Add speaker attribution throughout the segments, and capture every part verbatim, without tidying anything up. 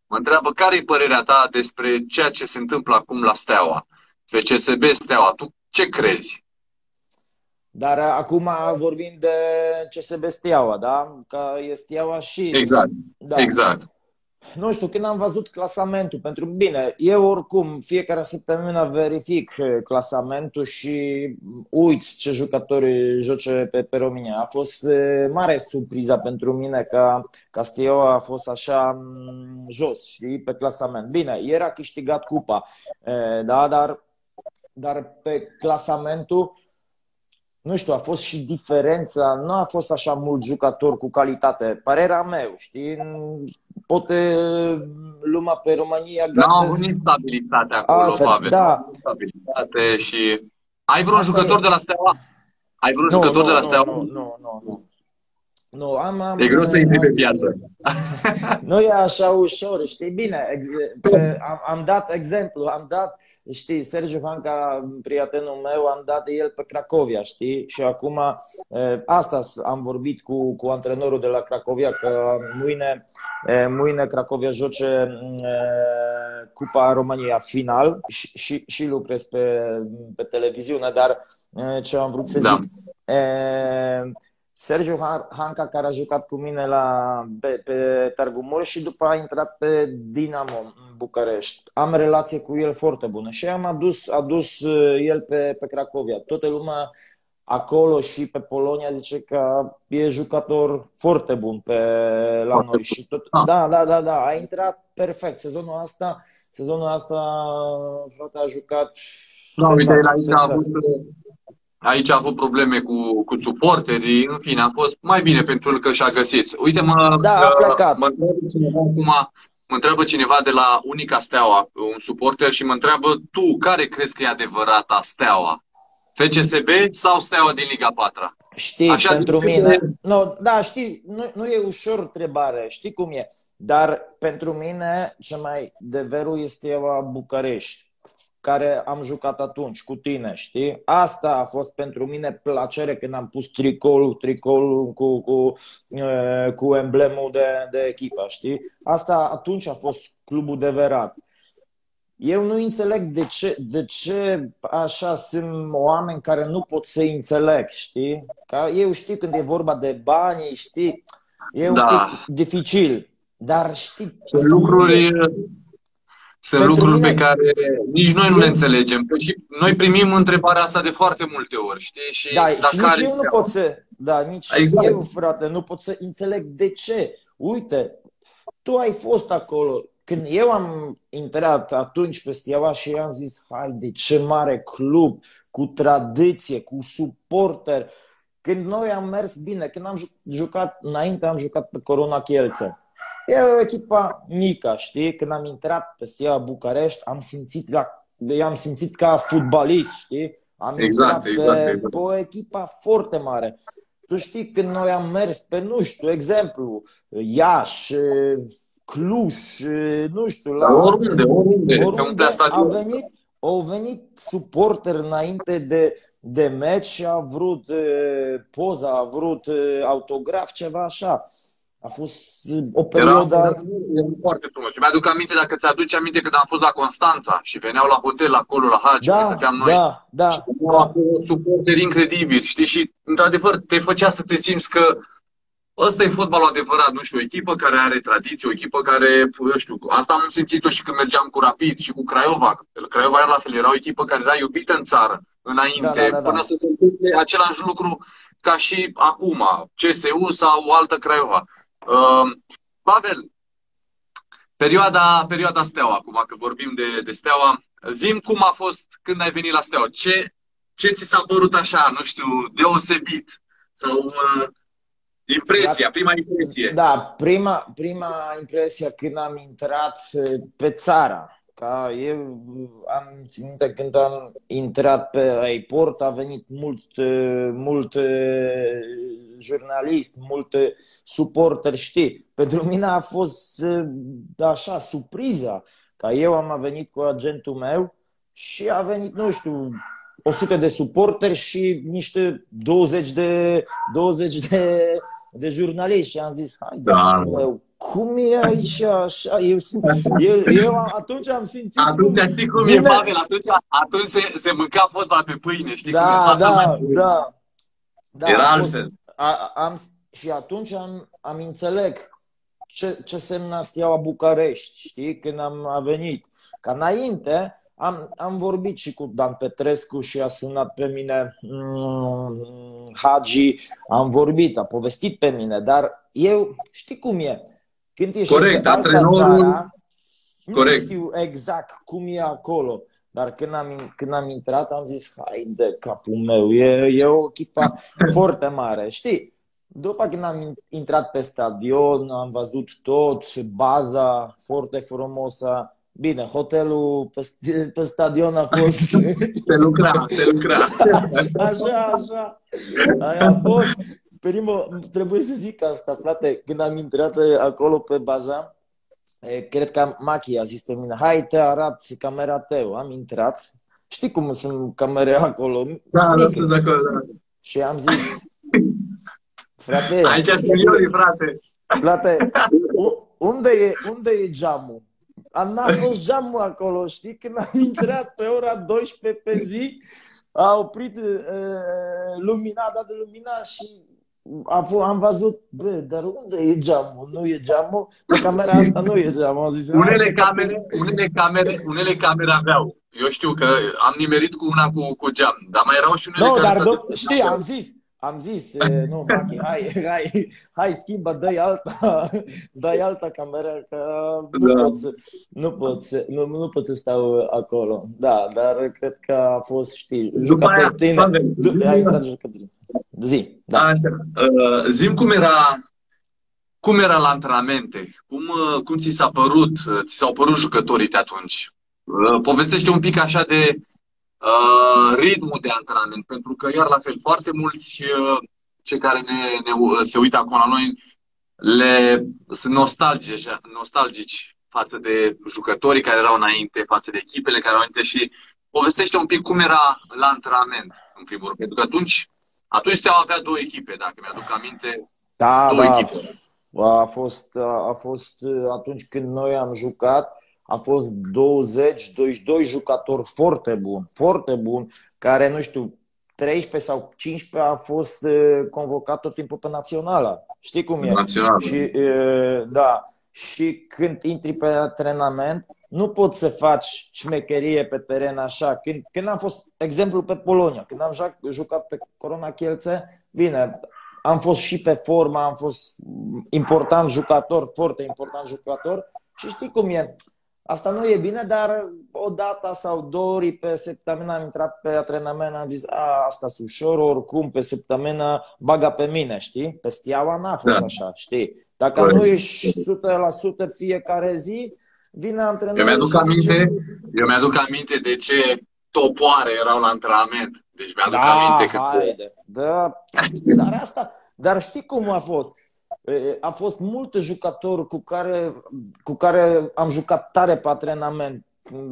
Speaker 1: mă întreabă care e părerea ta despre ceea ce se întâmplă acum la Steaua. F C S B Steaua, tu ce crezi?
Speaker 2: Dar acum vorbim de C S B Steaua, da? Că e Steaua și...
Speaker 1: Exact,
Speaker 2: Da.
Speaker 1: exact.
Speaker 2: Nu știu, când am văzut clasamentul, pentru bine, eu oricum fiecare săptămână verific clasamentul și uit ce jucători joace pe, pe România. A fost mare surpriza pentru mine că, că Steaua a fost așa jos, știi, pe clasament. Bine, ieri a câștigat cupa, da, dar, dar pe clasamentul, nu știu, a fost și diferența, nu a fost așa mult jucător cu calitate, părerea mea, știi? Poate lumea pe România...
Speaker 1: Nu au avut stabilitate acolo, altfel, Pavel.
Speaker 2: Da.
Speaker 1: Stabilitate și... Ai vreun Asta jucător e... de la Steaua? Ai vreun no, jucător no, de la Steaua?
Speaker 2: Nu, nu, nu. Nu, am, am,
Speaker 1: e greu să intri pe piață.
Speaker 2: Nu e așa ușor, știi? Bine, am, am dat exemplu, am dat, știi, Sergiu Hanca, prietenul meu, am dat de el pe Cracovia, știi? Și acum, asta am vorbit cu, cu antrenorul de la Cracovia, că mâine, mâine Cracovia joace Cupa România final și, și, și lucrez pe, pe televiziune, dar ce am vrut să
Speaker 1: da.
Speaker 2: zic... E, Sergiu Hanca, care a jucat cu mine la, pe, pe Târgu Mureș și după a intrat pe Dinamo în București. Am relație cu el foarte bună și am adus, adus el pe, pe Cracovia. Toată lumea acolo și pe Polonia zice că e jucător foarte bun pe, la noi. Și tot, da, da, da, da, a intrat perfect. Sezonul asta, sezonul asta frate, a jucat.
Speaker 1: Da, uite, aici a avut... Aici a avut probleme cu, cu suporterii, în fine, a fost mai bine pentru el că și-a găsit. Uite, mă,
Speaker 2: da, a plecat.
Speaker 1: mă întreabă cineva acum, mă întreabă cineva de la Unica Steaua, un suporter, și mă întreabă, tu, care crezi că e adevărata Steaua? F C S B sau Steaua din Liga patru?
Speaker 2: Știi, Așa pentru mine... De... No, da, știi, nu, nu e ușor întrebare, știi cum e. Dar pentru mine, ce mai de veru este Steaua București, care am jucat atunci cu tine, știi? Asta a fost pentru mine plăcere când am pus tricolul, tricolul cu, cu, cu emblemul de, de echipă, știi? Asta atunci a fost clubul de verat. Eu nu înțeleg de ce, de ce așa sunt oameni care nu pot să înțeleg, știi? Că eu știu când e vorba de bani, știi? E un da. pic dificil, dar știi...
Speaker 1: Sunt lucruri... Sunt Pentru lucruri mine, pe care nici noi nu le înțelegem. Și noi primim întrebarea asta de foarte multe ori, știi? Și,
Speaker 2: da, și nici eu nu pot să, da, nici
Speaker 1: exact.
Speaker 2: eu, frate, nu pot să înțeleg de ce. Uite, tu ai fost acolo. Când eu am intrat atunci pe Steaua și am zis, hai, de ce mare club, cu tradiție, cu suporter. Când noi am mers bine, când am jucat, înainte am jucat pe Corona Kielce. E o echipă mică, știi? Când am intrat pe Steaua București, am simțit, la, am simțit ca fotbalist, știi? Am
Speaker 1: exact,
Speaker 2: intrat
Speaker 1: exact,
Speaker 2: pe,
Speaker 1: exact.
Speaker 2: pe o echipă foarte mare. Tu știi, când noi am mers pe, nu știu, exemplu, Iași, Cluj, nu știu, la...
Speaker 1: Oriunde, oriunde,
Speaker 2: oriunde a venit, au venit suporter înainte de, de meci și a vrut poza, a vrut autograf, ceva așa. A fost o perioadă...
Speaker 1: Era, era foarte frumos. Și mi-aduc aminte, dacă ți-aduci aminte, când am fost la Constanța și veneau la hotel acolo, la Hagi,
Speaker 2: da,
Speaker 1: unde stăteam noi.
Speaker 2: Da, da,
Speaker 1: și da. Acolo suporteri incredibili, știi? Și, într-adevăr, te făcea să te simți că ăsta e fotbalul adevărat, nu știu, o echipă care are tradiție, o echipă care, eu știu, asta am simțit-o și când mergeam cu Rapid și cu Craiova. Craiova era la fel, era o echipă care era iubită în țară, înainte, da, da, da, până da. să se întâmple același lucru ca și acum, C S U sau o altă Craiova. Uh, Pavel, perioada, perioada Steaua, acum că vorbim de, de Steaua, zi-mi cum a fost când ai venit la Steaua, ce, ce ți s-a părut așa, nu știu, deosebit sau uh, impresia, prima impresie?
Speaker 2: Da, prima, prima impresie când am intrat pe țara. Ca eu am ținut când am intrat pe aeroport, a venit mult, mult jurnalist, mult suporter, știi. Pentru mine a fost așa, surpriza. Ca eu am venit cu agentul meu și a venit, nu știu, o sută de suporteri și niște douăzeci de, douăzeci de, de jurnaliști. Și am zis, hai,
Speaker 1: da.
Speaker 2: meu, cum e aici așa? Eu, simt, eu, eu atunci am simțit
Speaker 1: Atunci
Speaker 2: cum
Speaker 1: știi cum
Speaker 2: vine...
Speaker 1: e, Pavel, atunci, atunci se, se mânca fotbal pe pâine, știi cum e,
Speaker 2: Da,
Speaker 1: toată lumea.
Speaker 2: da, da. Da,
Speaker 1: Era
Speaker 2: a fost,
Speaker 1: altfel.
Speaker 2: a, am, și atunci am, am înțeleg ce, ce semna Steaua București, știi, când am a venit. Ca înainte am, am vorbit și cu Dan Petrescu și a sunat pe mine mm, Hagi, am vorbit, a povestit pe mine, dar eu, știi cum e, când ești
Speaker 1: Corect,
Speaker 2: pe altă
Speaker 1: antrenorul,
Speaker 2: țară, nu
Speaker 1: corect.
Speaker 2: știu exact cum e acolo. Dar când am, când am intrat am zis, hai de capul meu, e, e o echipă foarte mare, știi? După când am intrat pe stadion, am văzut tot, baza foarte frumoasă. Bine, hotelul pe, pe stadion a fost...
Speaker 1: Se lucra, se lucra.
Speaker 2: Așa, așa. Aia a fost... Primul, trebuie să zic asta, frate, când am intrat acolo pe baza, cred că Machi a zis pe mine, hai te arăt camera tău. Am intrat, știi cum sunt camere acolo?
Speaker 1: Da, da, sunt acolo, da.
Speaker 2: Și am zis, frate,
Speaker 1: aici seniorii, frate.
Speaker 2: Frate, unde e, unde e geamul? N-a fost geamul acolo, știi? Când am intrat pe ora douăsprezece pe zi, a oprit uh, lumina, a dat de lumina și am văzut, bă, dar unde e geamul? Nu e geamul? Pe camera asta nu e geamul. Am zis,
Speaker 1: unele, camere, unele, camere, unele camere aveau. Eu știu că am nimerit cu una cu, cu geam, dar mai erau și unele
Speaker 2: no,
Speaker 1: care...
Speaker 2: Dar, do- știi, am zis, am zis, nu, Machi, hai, hai, hai, schimbă, dă-i alta, dă-i alta cameră, că nu
Speaker 1: da.
Speaker 2: pot să, nu pot să, nu, nu pot să stau acolo. Da, dar cred că a fost, știi, jucător tine. Ai intrat jucător. Zi, da.
Speaker 1: Așa. Uh, zi-mi cum era, cum era la antrenamente, cum, uh, cum ți s-a părut, uh, ți s-au părut jucătorii de atunci. Uh, povestește un pic așa de uh, ritmul de antrenament, pentru că iar la fel foarte mulți uh, cei care ne, ne, se uită acum la noi le, sunt nostalgici, nostalgici față de jucătorii care erau înainte, față de echipele care erau înainte și povestește un pic cum era la antrenament, în primul rând. Pentru că atunci Atunci Steaua avea două echipe, dacă mi-aduc aminte.
Speaker 2: Da,
Speaker 1: două
Speaker 2: da.
Speaker 1: echipe.
Speaker 2: A fost, a fost atunci când noi am jucat, a fost douăzeci douăzeci și doi jucători foarte buni, foarte buni, care, nu știu, treisprezece sau cincisprezece a fost convocat tot timpul pe națională. Știi cum e?
Speaker 1: Națională.
Speaker 2: Și, da. Și când intri pe antrenament, nu poți să faci șmecherie pe teren așa. Când, când am fost, exemplu, pe Polonia, când am jucat pe Corona Kielce, bine, am fost și pe formă, am fost important jucător, foarte important jucător și știi cum e. Asta nu e bine, dar o dată sau două ori pe săptămână am intrat pe antrenament, am zis, a, asta e ușor, oricum pe săptămână baga pe mine, știi? Pe Steaua n-a fost da. așa, știi? Dacă Corect. Nu ești o sută la sută fiecare zi, vine antrenorul.
Speaker 1: Eu mi-aduc aminte, zice... eu mi-aduc aminte de ce topoare erau la antrenament. Deci mi-aduc
Speaker 2: da,
Speaker 1: aminte că...
Speaker 2: haide. Da, dar asta, dar știi cum a fost? A fost multe jucători cu care, cu care am jucat tare pe antrenament.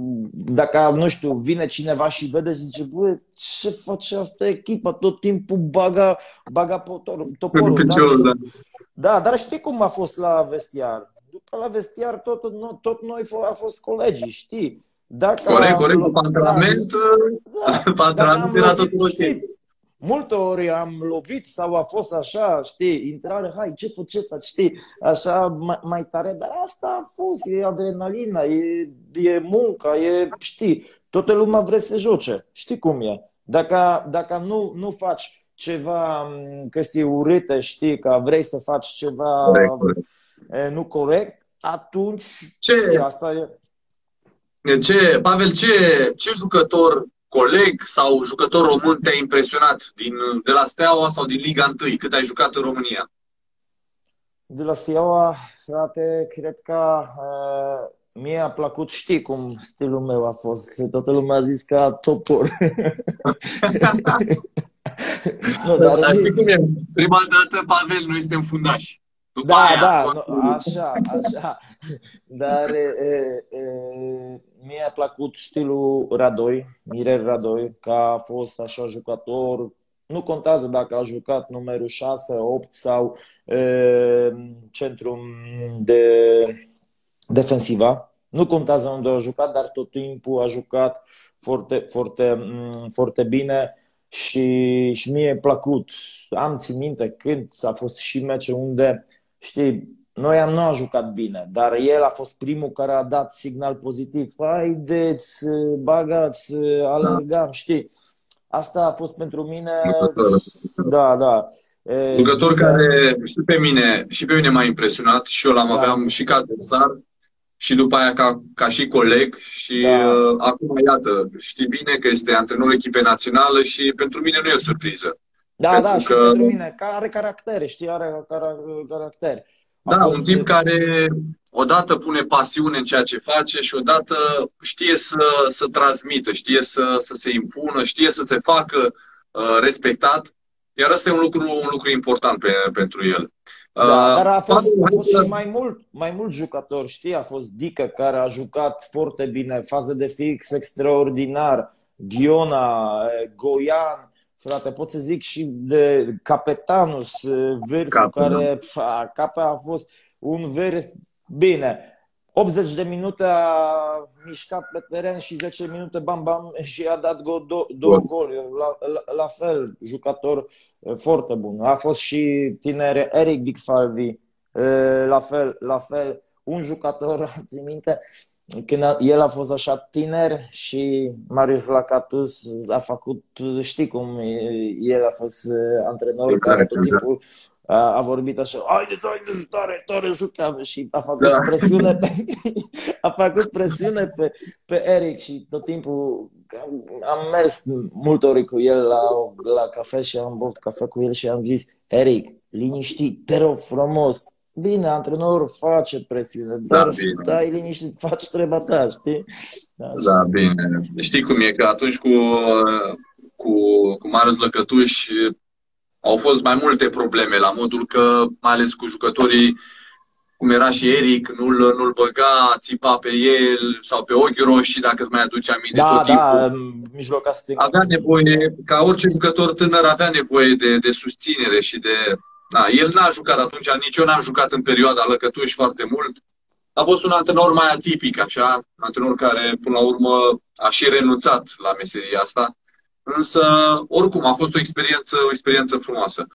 Speaker 2: Dacă, nu știu, vine cineva și vede și zice, bă, ce face asta echipă? Tot timpul baga, baga toporul.
Speaker 1: Picior,
Speaker 2: dar,
Speaker 1: da.
Speaker 2: da, dar știi cum a fost la vestiar? După la vestiar tot, tot noi a fost colegii, știi? Dacă
Speaker 1: corect, corect, cu antrenament,
Speaker 2: da,
Speaker 1: da, antrenament era totul ok.
Speaker 2: Multe ori am lovit sau a fost așa, știi, intrare, hai, ce faci, ce faci, știi, așa mai, mai tare, dar asta a fost, e adrenalina, e, e munca, e, știi, toată lumea vrea să joace, știi cum e. Dacă, dacă nu, nu faci ceva chestii urâte, știi, că vrei să faci ceva corect, corect. E, nu corect, atunci,
Speaker 1: ce?
Speaker 2: Știi, asta e.
Speaker 1: Ce, Pavel, ce, ce jucător coleg sau jucător român te-a impresionat din, de la Steaua sau din Liga unu? Cât ai jucat în România?
Speaker 2: De la Steaua, frate, cred că uh, mie a plăcut, știi cum stilul meu a fost. Toată lumea a zis ca topor.
Speaker 1: Nu, dar dar știi cum e? Prima dată, Pavel, noi suntem fundași. După
Speaker 2: da,
Speaker 1: aia,
Speaker 2: da, nu, așa, așa. Dar e, e, mie a plăcut stilul Radoi, Mirel Radoi, că a fost așa jucător, Nu contează dacă a jucat numărul șase, opt sau e, centru de defensiva. Nu contează unde a jucat, dar tot timpul a jucat foarte, foarte, foarte bine și, și mie a plăcut. Am țin minte când a fost și meci unde, știi, noi am nu a jucat bine, dar el a fost primul care a dat signal pozitiv. Haideți, bagați, alergam, știi. Asta a fost pentru mine... Da, da.
Speaker 1: Jucător care și pe mine, și pe mine m-a impresionat și eu l-am da. aveam și ca adversar și după aia ca, ca și coleg și da. uh, acum iată, știi bine că este antrenorul echipei naționale și pentru mine nu e o surpriză.
Speaker 2: Da, pentru da, și că... pentru mine, că are caracter, știi, are caracter.
Speaker 1: A da, fost... un tip care odată pune pasiune în ceea ce face și odată știe să, să transmită, știe să, să se impună, știe să se facă uh, respectat. Iar asta e un lucru, un lucru important pe, pentru el.
Speaker 2: Da, dar a fost, a fost și mai mult, mai mult jucători, știi? A fost Dică care a jucat foarte bine, fază de fix extraordinar, Ghiona, Goian, frate, pot să zic și de Capetanus, Vârfu, care a, Cape a fost un vârf bine. optzeci de minute a mișcat pe teren și zece minute bam bam și a dat go, două, două goluri. La, la, la fel, jucător foarte bun. A fost și tinere Eric Bigfalvi, la fel, la fel, un jucător, țin minte, când a, el a fost așa tiner și Marius Lacatus a făcut, știi cum, el a fost antrenor exact, care tot timpul exact. A, a vorbit așa, haideți, haideți, tare, tare, jucam și a făcut da. presiune pe, a făcut presiune pe, pe Eric și tot timpul am mers multe ori cu el la, la cafe și am băut cafea cu el și am zis, Eric, liniștit, te rog frumos, bine, antrenorul face presiune, dar da, stai liniștit, faci treaba ta, știi?
Speaker 1: Da, da, bine. Știi cum e, că atunci cu, cu, cu Marius Lăcătuș au fost mai multe probleme, la modul că, mai ales cu jucătorii, cum era și Eric, nu-l, nu-l băga, țipa pe el sau pe ochi roșii, dacă îți mai aduce aminte
Speaker 2: da,
Speaker 1: tot
Speaker 2: da,
Speaker 1: timpul.
Speaker 2: Mijloca stâng.
Speaker 1: Avea nevoie, ca orice jucător tânăr, avea nevoie de, de susținere și de... Da, el n-a jucat atunci, nici eu n-am jucat în perioada Lăcătuș foarte mult. A fost un antrenor mai atipic, așa, un antrenor care, până la urmă, a și renunțat la meseria asta. Însă, oricum, a fost o experiență, o experiență frumoasă.